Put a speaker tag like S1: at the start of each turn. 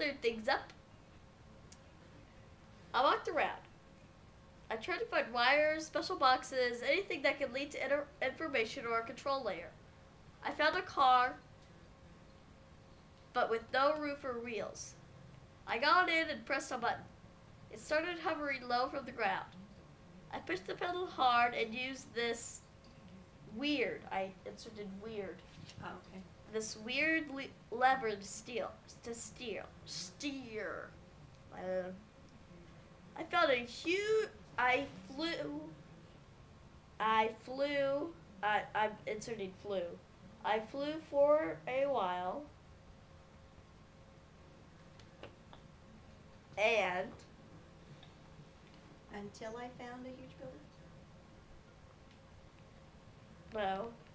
S1: clear things up. I walked around. I tried to find wires, special boxes, anything that could lead to information or a control layer. I found a car, but with no roof or wheels. I got in and pressed a button. It started hovering low from the ground. I pushed the pedal hard and used this weird, I inserted weird.
S2: Oh, okay.
S1: This weird lever to steer. I found a huge. I flew. I'm inserting flew. I flew for a while. And
S2: Until I found a huge building.
S1: no.